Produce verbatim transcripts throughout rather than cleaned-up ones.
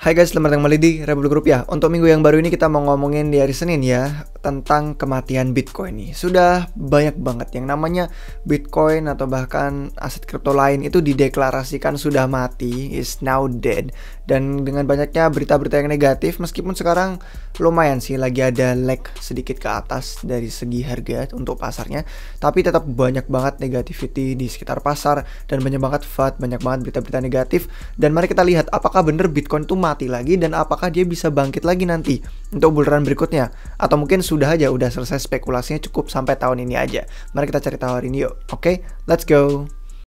Hai guys, selamat datang kembali di Republik Rupiah. Untuk minggu yang baru ini kita mau ngomongin di hari Senin ya, tentang kematian Bitcoin nih. Sudah banyak banget yang namanya Bitcoin atau bahkan aset kripto lain itu dideklarasikan sudah mati, is now dead. Dan dengan banyaknya berita-berita yang negatif, meskipun sekarang lumayan sih lagi ada lag sedikit ke atas dari segi harga untuk pasarnya, tapi tetap banyak banget negativity di sekitar pasar dan banyak banget F U D, banyak banget berita-berita negatif. Dan mari kita lihat apakah bener Bitcoin itu mati lagi dan apakah dia bisa bangkit lagi nanti untuk bull run berikutnya, atau mungkin sudah aja udah selesai spekulasinya cukup sampai tahun ini aja. Mari kita cari tahu hari ini yuk. Oke, okay, let's go.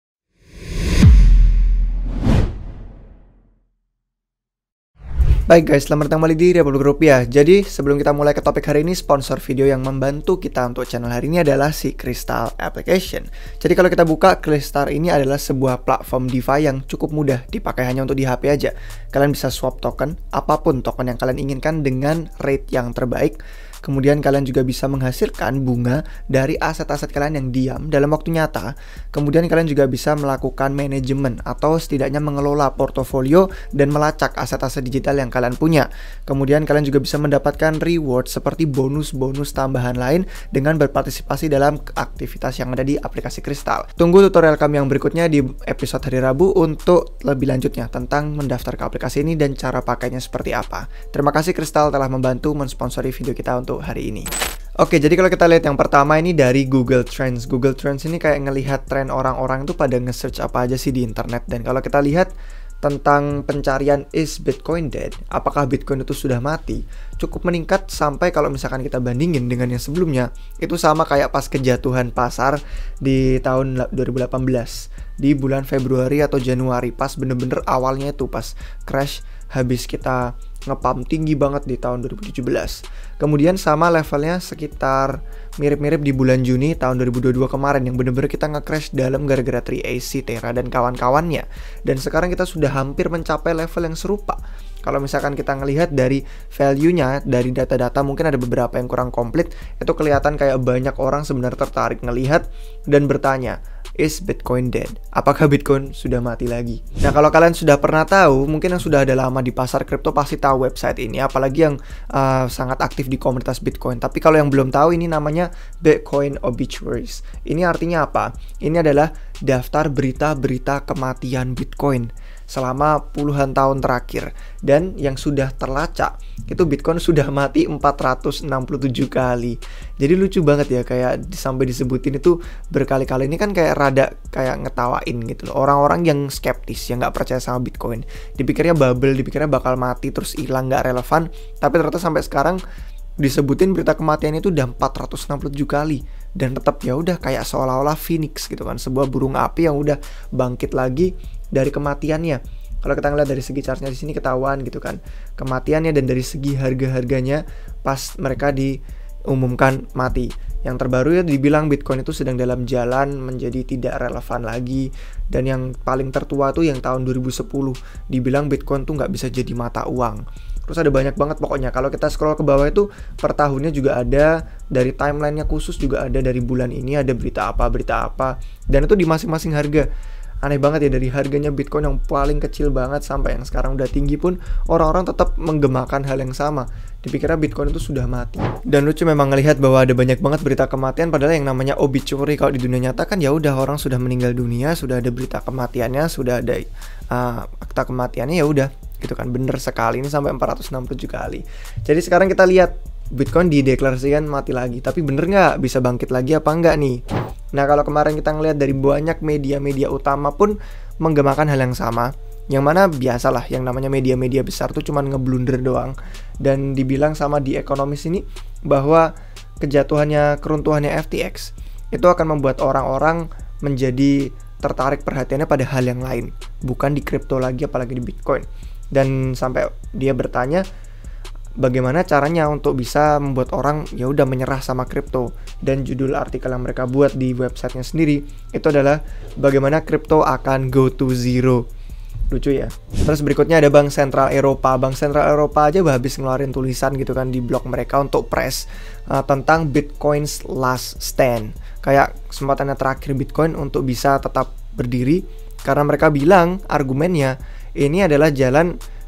Baik guys, selamat datang kembali di Republik Rupiah. Jadi sebelum kita mulai ke topik hari ini, sponsor video yang membantu kita untuk channel hari ini adalah si Crystal Application. Jadi kalau kita buka, Crystal ini adalah sebuah platform DeFi yang cukup mudah dipakai hanya untuk di H P aja. Kalian bisa swap token, apapun token yang kalian inginkan dengan rate yang terbaik. Kemudian kalian juga bisa menghasilkan bunga dari aset-aset kalian yang diam dalam waktu nyata. Kemudian kalian juga bisa melakukan manajemen atau setidaknya mengelola portofolio dan melacak aset-aset digital yang kalian punya. Kemudian kalian juga bisa mendapatkan reward seperti bonus-bonus tambahan lain dengan berpartisipasi dalam aktivitas yang ada di aplikasi Crystal. Tunggu tutorial kami yang berikutnya di episode hari Rabu untuk lebih lanjutnya tentang mendaftar ke aplikasi ini dan cara pakainya seperti apa. Terima kasih Crystal telah membantu mensponsori video kita untuk hari ini. Oke, jadi kalau kita lihat yang pertama ini dari Google Trends. Google Trends ini kayak ngelihat tren orang-orang itu pada nge-search apa aja sih di internet. Dan kalau kita lihat tentang pencarian is Bitcoin dead, apakah Bitcoin itu sudah mati, cukup meningkat sampai kalau misalkan kita bandingin dengan yang sebelumnya, itu sama kayak pas kejatuhan pasar di tahun dua ribu delapan belas. Di bulan Februari atau Januari, pas bener-bener awalnya itu pas crash, habis kita ngepump tinggi banget di tahun dua ribu tujuh belas. Kemudian sama levelnya sekitar mirip-mirip di bulan Juni tahun dua ribu dua puluh dua kemarin yang bener-bener kita nge-crash dalam gara-gara tiga A C, Terra dan kawan-kawannya. Dan sekarang kita sudah hampir mencapai level yang serupa. Kalau misalkan kita ngelihat dari value-nya, dari data-data mungkin ada beberapa yang kurang komplit, itu kelihatan kayak banyak orang sebenarnya tertarik ngelihat dan bertanya, is Bitcoin dead? Apakah Bitcoin sudah mati lagi? Nah, kalau kalian sudah pernah tahu, mungkin yang sudah ada lama di pasar kripto pasti tahu website ini, apalagi yang uh, sangat aktif di komunitas Bitcoin. Tapi kalau yang belum tahu, ini namanya Bitcoin Obituaries. Ini artinya apa? Ini adalah daftar berita-berita kematian Bitcoin selama puluhan tahun terakhir. Dan yang sudah terlacak itu Bitcoin sudah mati empat ratus enam puluh tujuh kali. Jadi lucu banget ya, kayak sampai disebutin itu berkali-kali. Ini kan kayak rada kayak ngetawain gitu loh. Orang-orang yang skeptis, yang nggak percaya sama Bitcoin, dipikirnya bubble, dipikirnya bakal mati terus hilang, nggak relevan. Tapi ternyata sampai sekarang disebutin berita kematian itu udah empat ratus enam puluh tujuh kali. Dan tetap ya udah kayak seolah-olah Phoenix gitu kan, sebuah burung api yang udah bangkit lagi dari kematiannya. Kalau kita ngeliat dari segi chartnya di sini ketahuan gitu kan kematiannya, dan dari segi harga-harganya pas mereka diumumkan mati. Yang terbaru ya dibilang Bitcoin itu sedang dalam jalan menjadi tidak relevan lagi. Dan yang paling tertua tuh yang tahun dua ribu sepuluh dibilang Bitcoin tuh nggak bisa jadi mata uang. Terus ada banyak banget pokoknya. Kalau kita scroll ke bawah itu per tahunnya juga ada, dari timelinenya khusus juga ada, dari bulan ini ada berita apa, berita apa. Dan itu di masing-masing harga. Aneh banget ya, dari harganya Bitcoin yang paling kecil banget sampai yang sekarang udah tinggi pun orang-orang tetap menggemakan hal yang sama. Dipikirnya Bitcoin itu sudah mati. Dan lucu memang ngelihat bahwa ada banyak banget berita kematian, padahal yang namanya obituary kalau di dunia nyata kan ya udah orang sudah meninggal dunia, sudah ada berita kematiannya, sudah ada uh, akta kematiannya, ya udah gitu kan. Bener sekali, ini sampai empat ratus enam puluh tujuh kali. Jadi sekarang kita lihat Bitcoin dideklarasikan mati lagi, tapi bener nggak bisa bangkit lagi apa enggak nih? Nah, kalau kemarin kita ngelihat dari banyak media-media utama pun menggemakan hal yang sama, yang mana biasalah yang namanya media-media besar tuh cuman ngeblunder doang. Dan dibilang sama di Economist ini bahwa kejatuhannya, keruntuhannya F T X itu akan membuat orang-orang menjadi tertarik perhatiannya pada hal yang lain, bukan di kripto lagi, apalagi di Bitcoin. Dan sampai dia bertanya bagaimana caranya untuk bisa membuat orang ya udah menyerah sama kripto. Dan judul artikel yang mereka buat di websitenya sendiri itu adalah bagaimana kripto akan go to zero. Lucu ya. Terus berikutnya ada Bank Sentral Eropa. Bank Sentral Eropa aja habis ngeluarin tulisan gitu kan di blog mereka untuk press uh, tentang Bitcoin's last stand. Kayak kesempatannya terakhir Bitcoin untuk bisa tetap berdiri, karena mereka bilang argumennya ini adalah jalan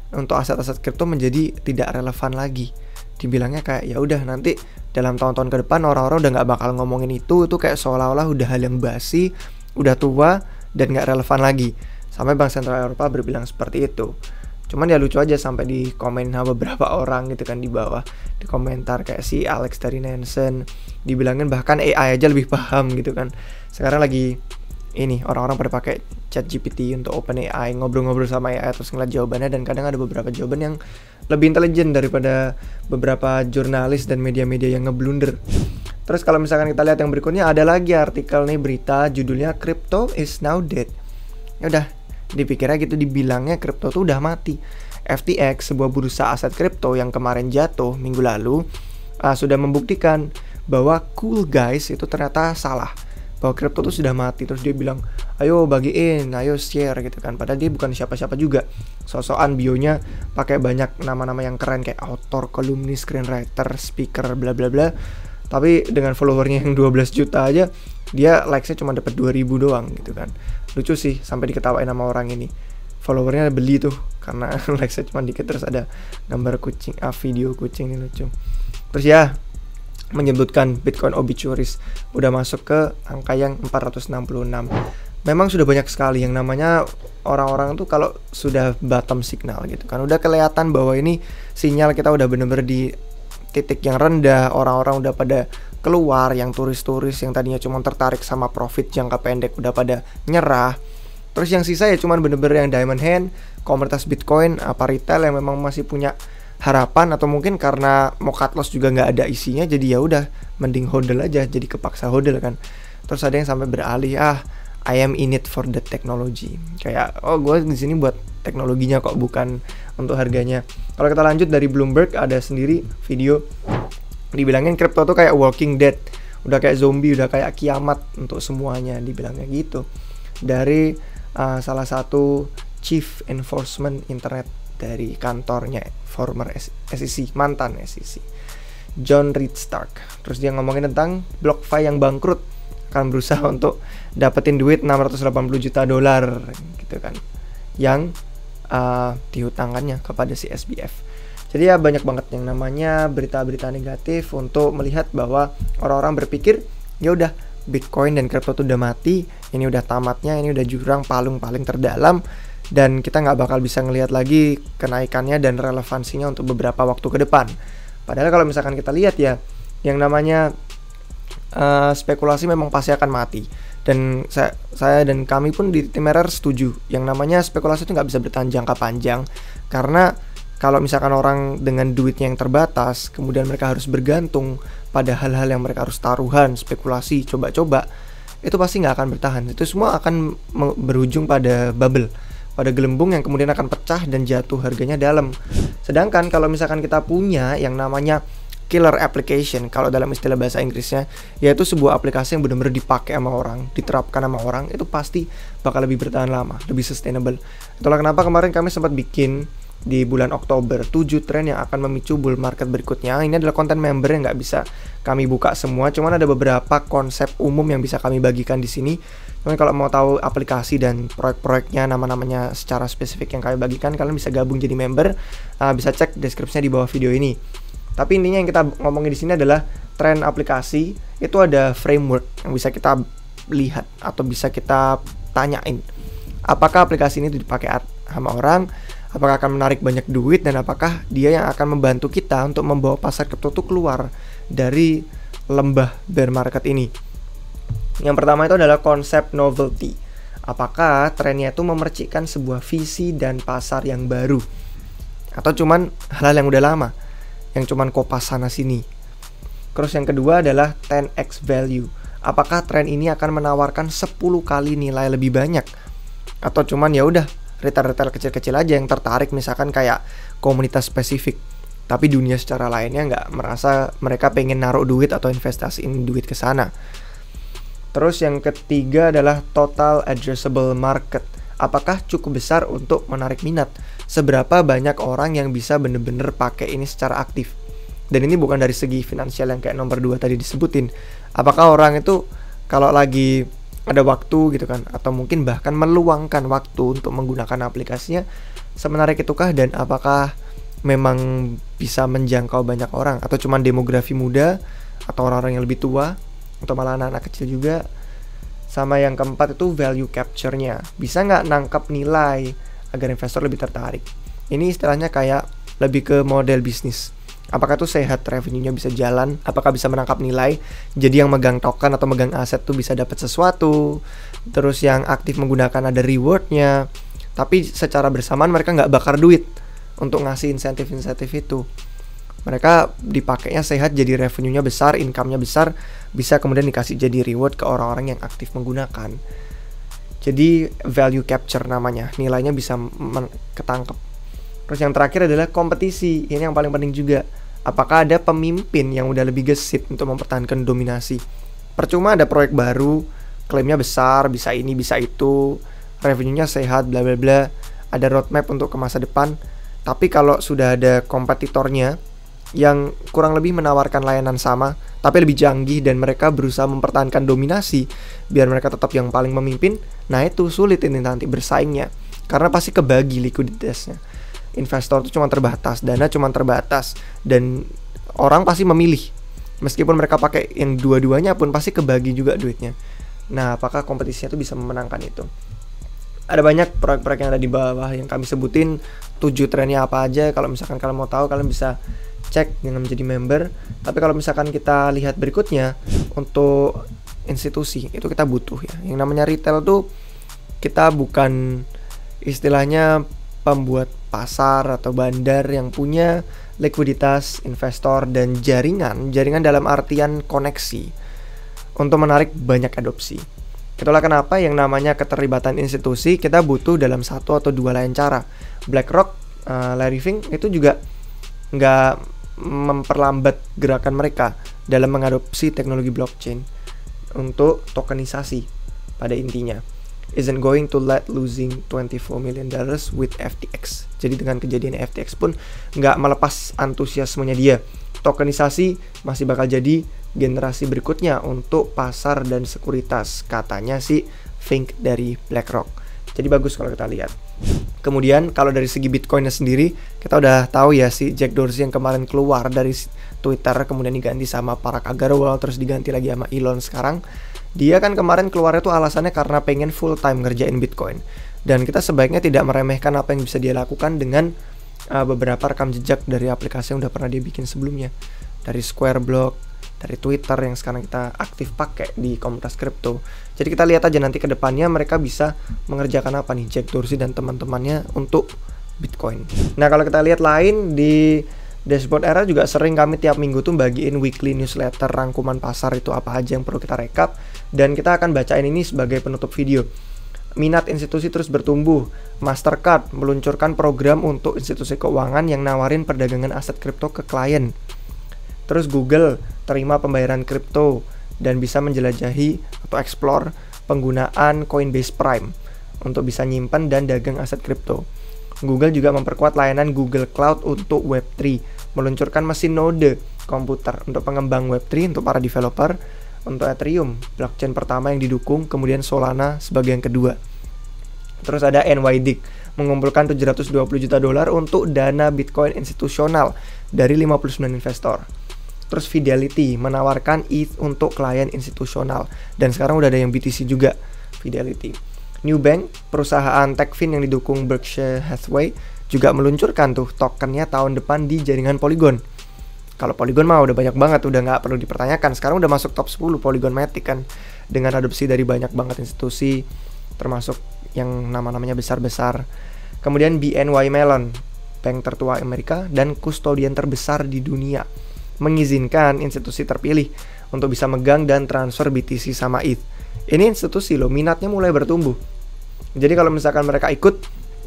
untuk aset-aset kripto menjadi tidak relevan lagi. Dibilangnya kayak ya udah nanti dalam tahun-tahun ke depan orang-orang udah nggak bakal ngomongin itu, itu kayak seolah-olah udah hal yang basi, udah tua dan nggak relevan lagi. Sampai Bank Sentral Eropa berbilang seperti itu. Cuman ya lucu aja sampai di komen sama beberapa orang gitu kan di bawah, di komentar kayak si Alex dari Nansen dibilangin bahkan A I aja lebih paham gitu kan. Sekarang lagi ini orang-orang pada pakai ChatGPT untuk OpenAI, ngobrol-ngobrol sama A I terus ngeliat jawabannya, dan kadang ada beberapa jawaban yang lebih intelijen daripada beberapa jurnalis dan media-media yang ngeblunder. Terus kalau misalkan kita lihat yang berikutnya, ada lagi artikel nih, berita judulnya Crypto is now dead. Ya udah, dipikirnya gitu, dibilangnya kripto tuh udah mati. F T X, sebuah bursa aset kripto yang kemarin jatuh minggu lalu, uh, sudah membuktikan bahwa cool guys itu ternyata salah, bahwa kripto tuh sudah mati. Terus dia bilang, ayo bagiin, ayo share gitu kan. Padahal dia bukan siapa-siapa juga. So-soan bionya pakai banyak nama-nama yang keren kayak author, kolumnis, screenwriter, speaker, bla bla bla. Tapi dengan followernya yang dua belas juta aja, dia likes-nya cuma dapat dua ribu doang gitu kan. Lucu sih, sampai diketawain sama orang ini. Followernya beli tuh karena likes-nya cuma dikit, terus ada gambar kucing, ah video kucing, ini lucu. Terus ya, menyebutkan Bitcoin obituaries udah masuk ke angka yang empat ratus enam puluh enam. Memang sudah banyak sekali yang namanya orang-orang tuh kalau sudah bottom signal gitu kan, udah kelihatan bahwa ini sinyal kita udah bener-bener di titik yang rendah, orang-orang udah pada keluar, yang turis-turis yang tadinya cuma tertarik sama profit jangka pendek udah pada nyerah. Terus yang sisa ya cuman bener-bener yang diamond hand, komunitas Bitcoin, apa retail yang memang masih punya harapan, atau mungkin karena mau cut loss juga nggak ada isinya, jadi ya udah mending hodl aja, jadi kepaksa hodl kan. Terus ada yang sampai beralih, ah I am in it for the technology, kayak oh gue di sini buat teknologinya kok, bukan untuk harganya. Kalau kita lanjut dari Bloomberg, ada sendiri video dibilangin kripto tuh kayak walking dead, udah kayak zombie, udah kayak kiamat untuk semuanya, dibilangnya gitu dari uh, salah satu chief enforcement internet dari kantornya former S E C, mantan S E C, John Reed Stark. Terus dia ngomongin tentang BlockFi yang bangkrut, akan berusaha untuk dapetin duit enam ratus delapan puluh juta dolar gitu kan, yang uh, dihutangkannya kepada si S B F. Jadi ya banyak banget yang namanya berita-berita negatif untuk melihat bahwa orang-orang berpikir ya udah Bitcoin dan kripto tuh udah mati, ini udah tamatnya, ini udah jurang palung paling terdalam, dan kita nggak bakal bisa ngelihat lagi kenaikannya dan relevansinya untuk beberapa waktu ke depan. Padahal kalau misalkan kita lihat ya, yang namanya uh, spekulasi memang pasti akan mati. Dan saya, saya dan kami pun di tim R R setuju, yang namanya spekulasi itu nggak bisa bertahan jangka panjang. Karena kalau misalkan orang dengan duitnya yang terbatas, kemudian mereka harus bergantung pada hal-hal yang mereka harus taruhan, spekulasi, coba-coba, itu pasti nggak akan bertahan. Itu semua akan berujung pada bubble, pada gelembung yang kemudian akan pecah dan jatuh harganya dalam. Sedangkan kalau misalkan kita punya yang namanya killer application, kalau dalam istilah bahasa Inggrisnya, yaitu sebuah aplikasi yang benar-benar dipakai sama orang, diterapkan sama orang, itu pasti bakal lebih bertahan lama, lebih sustainable. Itulah kenapa kemarin kami sempat bikin di bulan Oktober tujuh tren yang akan memicu bull market berikutnya. Ini adalah konten member yang nggak bisa kami buka semua, cuman ada beberapa konsep umum yang bisa kami bagikan di sini. Cuman kalau mau tahu aplikasi dan proyek-proyeknya, nama-namanya secara spesifik yang kami bagikan, kalian bisa gabung jadi member. Uh, bisa cek deskripsinya di bawah video ini. Tapi intinya yang kita ngomongin di sini adalah tren aplikasi. Itu ada framework yang bisa kita lihat atau bisa kita tanyain. Apakah aplikasi ini dipakai sama orang? Apakah akan menarik banyak duit, dan apakah dia yang akan membantu kita untuk membawa pasar kripto itu keluar dari lembah bear market ini. Yang pertama itu adalah konsep novelty. Apakah trennya itu memercikkan sebuah visi dan pasar yang baru, atau cuman hal-hal yang udah lama, yang cuman kopas sana sini. Terus yang kedua adalah ten x value. Apakah tren ini akan menawarkan sepuluh kali nilai lebih banyak, atau cuman ya udah retail-retail kecil-kecil aja yang tertarik, misalkan kayak komunitas spesifik, tapi dunia secara lainnya nggak merasa mereka pengen naruh duit atau investasiin duit ke sana. Terus yang ketiga adalah total addressable market. Apakah cukup besar untuk menarik minat? Seberapa banyak orang yang bisa bener-bener pakai ini secara aktif? Dan ini bukan dari segi finansial yang kayak nomor dua tadi disebutin. Apakah orang itu kalau lagi ada waktu gitu kan, atau mungkin bahkan meluangkan waktu untuk menggunakan aplikasinya, Semenarik itukah dan apakah memang bisa menjangkau banyak orang atau cuma demografi muda atau orang-orang yang lebih tua atau malah anak-anak kecil juga. Sama yang keempat itu value capture-nya, bisa nggak nangkap nilai agar investor lebih tertarik. Ini istilahnya kayak lebih ke model bisnis. Apakah tuh sehat, revenue-nya bisa jalan, apakah bisa menangkap nilai, jadi yang megang token atau megang aset tuh bisa dapat sesuatu, terus yang aktif menggunakan ada reward-nya, tapi secara bersamaan mereka nggak bakar duit untuk ngasih insentif-insentif itu. Mereka dipakainya sehat, jadi revenue-nya besar, income-nya besar, bisa kemudian dikasih jadi reward ke orang-orang yang aktif menggunakan. Jadi value capture namanya, nilainya bisa ketangkep. Terus yang terakhir adalah kompetisi, ini yang paling penting juga. Apakah ada pemimpin yang udah lebih gesit untuk mempertahankan dominasi? Percuma ada proyek baru, klaimnya besar, bisa ini, bisa itu, revenue-nya sehat, bla bla bla, ada roadmap untuk ke masa depan. Tapi kalau sudah ada kompetitornya yang kurang lebih menawarkan layanan sama, tapi lebih canggih dan mereka berusaha mempertahankan dominasi biar mereka tetap yang paling memimpin, nah itu sulit ini nanti bersaingnya. Karena pasti kebagi likuiditasnya. Investor itu cuma terbatas, dana cuma terbatas, dan orang pasti memilih. Meskipun mereka pakai yang dua-duanya pun pasti kebagi juga duitnya. Nah, apakah kompetisinya itu bisa memenangkan itu? Ada banyak proyek-proyek yang ada di bawah yang kami sebutin, tujuh trennya apa aja. Kalau misalkan kalian mau tahu, kalian bisa cek dengan menjadi member. Tapi kalau misalkan kita lihat berikutnya, untuk institusi, itu kita butuh ya. Yang namanya retail tuh, kita bukan istilahnya pembuat pasar atau bandar yang punya likuiditas, investor, dan jaringan. Jaringan dalam artian koneksi untuk menarik banyak adopsi. Itulah kenapa yang namanya keterlibatan institusi kita butuh dalam satu atau dua lain cara. BlackRock, uh, Larry Fink itu juga nggak memperlambat gerakan mereka dalam mengadopsi teknologi blockchain untuk tokenisasi pada intinya. Isn't going to let losing twenty-four million dollars with F T X. Jadi dengan kejadian F T X pun nggak melepas antusiasmenya dia. Tokenisasi masih bakal jadi generasi berikutnya untuk pasar dan sekuritas, katanya si Fink dari BlackRock. Jadi bagus kalau kita lihat. Kemudian kalau dari segi Bitcoinnya sendiri, kita udah tahu ya si Jack Dorsey yang kemarin keluar dari Twitter, kemudian diganti sama Parag Agrawal, terus diganti lagi sama Elon sekarang. Dia kan kemarin keluarnya tuh alasannya karena pengen full time ngerjain Bitcoin. Dan kita sebaiknya tidak meremehkan apa yang bisa dia lakukan dengan uh, beberapa rekam jejak dari aplikasi yang udah pernah dia bikin sebelumnya. Dari Square Block, dari Twitter yang sekarang kita aktif pakai di komunitas kripto. Jadi kita lihat aja nanti ke depannya mereka bisa mengerjakan apa nih Jack Dorsey dan teman-temannya untuk Bitcoin. Nah kalau kita lihat lain di Dashboard Era juga sering kami tiap minggu tuh bagiin weekly newsletter rangkuman pasar itu apa aja yang perlu kita rekap, dan kita akan bacain ini sebagai penutup video. Minat institusi terus bertumbuh. Mastercard meluncurkan program untuk institusi keuangan yang nawarin perdagangan aset kripto ke klien. Terus Google terima pembayaran kripto dan bisa menjelajahi atau explore penggunaan Coinbase Prime untuk bisa nyimpan dan dagang aset kripto. Google juga memperkuat layanan Google Cloud untuk web tiga, meluncurkan mesin node komputer untuk pengembang web tiga untuk para developer, untuk Ethereum, blockchain pertama yang didukung, kemudian Solana sebagai yang kedua. Terus ada N Y D I G, mengumpulkan tujuh ratus dua puluh juta dolar untuk dana Bitcoin institusional dari lima puluh sembilan investor. Terus Fidelity menawarkan E T H untuk klien institusional, dan sekarang udah ada yang B T C juga, Fidelity. Nubank, perusahaan TechFin yang didukung Berkshire Hathaway, juga meluncurkan tuh tokennya tahun depan di jaringan Polygon. Kalau Polygon mah udah banyak banget, udah nggak perlu dipertanyakan. Sekarang udah masuk top sepuluh Polygon Matic kan, dengan adopsi dari banyak banget institusi, termasuk yang nama-namanya besar-besar. Kemudian B N Y Mellon, bank tertua Amerika dan kustodian terbesar di dunia, mengizinkan institusi terpilih untuk bisa megang dan transfer B T C sama E T H. Ini institusi loh, minatnya mulai bertumbuh. Jadi kalau misalkan mereka ikut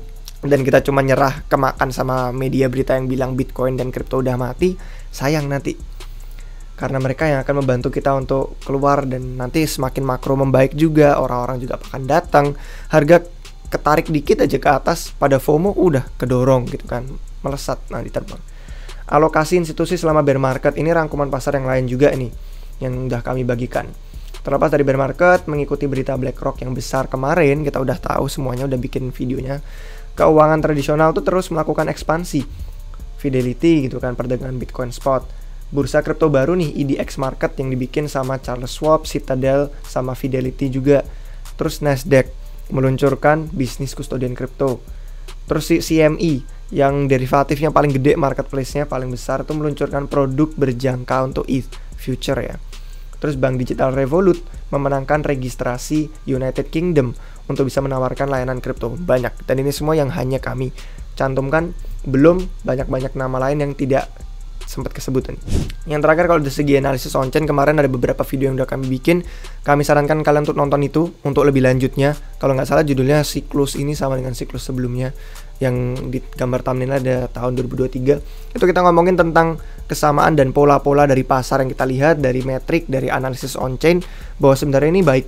dan kita cuma nyerah kemakan sama media berita yang bilang Bitcoin dan kripto udah mati, sayang nanti. Karena mereka yang akan membantu kita untuk keluar, dan nanti semakin makro membaik juga, orang-orang juga akan datang, harga ketarik dikit aja ke atas, pada FOMO udah kedorong gitu kan, melesat nanti terbang. Alokasi institusi selama bear market, ini rangkuman pasar yang lain juga nih yang udah kami bagikan. Terlepas dari bear market, mengikuti berita BlackRock yang besar kemarin, kita udah tahu semuanya, udah bikin videonya. keuangan tradisional tuh terus melakukan ekspansi. Fidelity gitu kan, perdagangan Bitcoin spot. Bursa kripto baru nih, E D X Market yang dibikin sama Charles Schwab, Citadel, sama Fidelity juga. Terus Nasdaq meluncurkan bisnis kustodian kripto. Terus si C M E yang derivatifnya paling gede, marketplace-nya paling besar, itu meluncurkan produk berjangka untuk E T H future ya. Terus Bank Digital Revolut memenangkan registrasi United Kingdom untuk bisa menawarkan layanan kripto. Banyak, dan ini semua yang hanya kami cantumkan, belum banyak-banyak nama lain yang tidak sempat kesebutan. Yang terakhir, kalau dari segi analisis on-chain, kemarin ada beberapa video yang udah kami bikin. Kami sarankan kalian untuk nonton itu untuk lebih lanjutnya. Kalau nggak salah judulnya siklus ini sama dengan siklus sebelumnya, yang di gambar thumbnail ada tahun dua ribu dua puluh tiga. Itu kita ngomongin tentang kesamaan dan pola-pola dari pasar yang kita lihat, dari metrik, dari analisis on-chain, bahwa sebenarnya ini baik.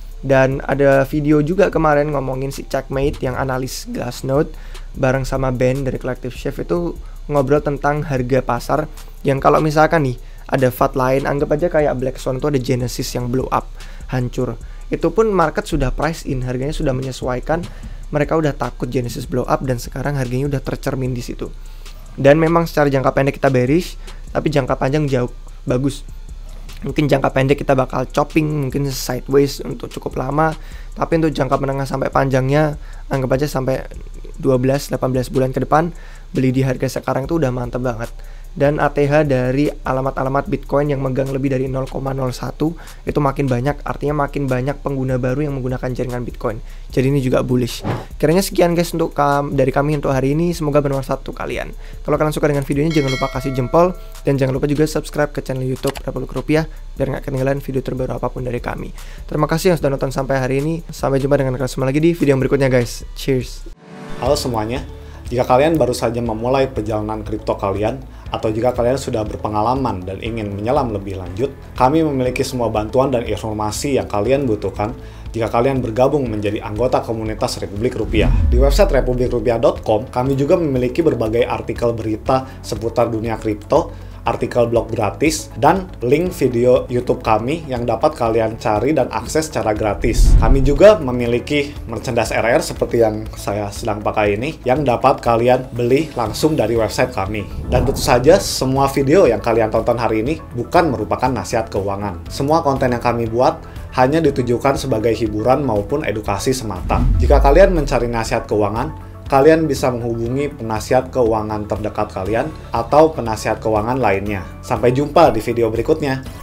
Dan ada video juga kemarin ngomongin si Checkmate yang analis Glassnode bareng sama Ben dari Collective Shift, itu ngobrol tentang harga pasar yang kalau misalkan nih ada F A T lain, anggap aja kayak Black Swan itu ada Genesis yang blow up, hancur. Itu pun market sudah price in, harganya sudah menyesuaikan. Mereka udah takut Genesis blow up dan sekarang harganya udah tercermin di situ. Dan memang secara jangka pendek kita bearish, tapi jangka panjang jauh bagus. Mungkin jangka pendek kita bakal chopping, mungkin sideways untuk cukup lama, tapi untuk jangka menengah sampai panjangnya anggap aja sampai dua belas delapan belas bulan ke depan, beli di harga sekarang itu udah mantep banget. Dan A T H dari alamat-alamat Bitcoin yang megang lebih dari nol koma nol satu itu makin banyak, artinya makin banyak pengguna baru yang menggunakan jaringan Bitcoin. Jadi ini juga bullish. Kiranya sekian guys untuk kam dari kami untuk hari ini, semoga bermanfaat untuk kalian. Kalau kalian suka dengan videonya, jangan lupa kasih jempol dan jangan lupa juga subscribe ke channel YouTube Republik Rupiah biar nggak ketinggalan video terbaru apapun dari kami. Terima kasih yang sudah nonton sampai hari ini. Sampai jumpa dengan kalian semua lagi di video yang berikutnya guys. Cheers. Halo semuanya. Jika kalian baru saja memulai perjalanan kripto kalian, atau jika kalian sudah berpengalaman dan ingin menyelam lebih lanjut, kami memiliki semua bantuan dan informasi yang kalian butuhkan jika kalian bergabung menjadi anggota komunitas Republik Rupiah. Di website republik rupiah dot com, kami juga memiliki berbagai artikel berita seputar dunia kripto, artikel blog gratis, dan link video YouTube kami yang dapat kalian cari dan akses secara gratis. Kami juga memiliki merchandise R R seperti yang saya sedang pakai ini, yang dapat kalian beli langsung dari website kami. Dan tentu saja, semua video yang kalian tonton hari ini bukan merupakan nasihat keuangan. Semua konten yang kami buat hanya ditujukan sebagai hiburan maupun edukasi semata. Jika kalian mencari nasihat keuangan, kalian bisa menghubungi penasihat keuangan terdekat kalian atau penasihat keuangan lainnya. Sampai jumpa di video berikutnya.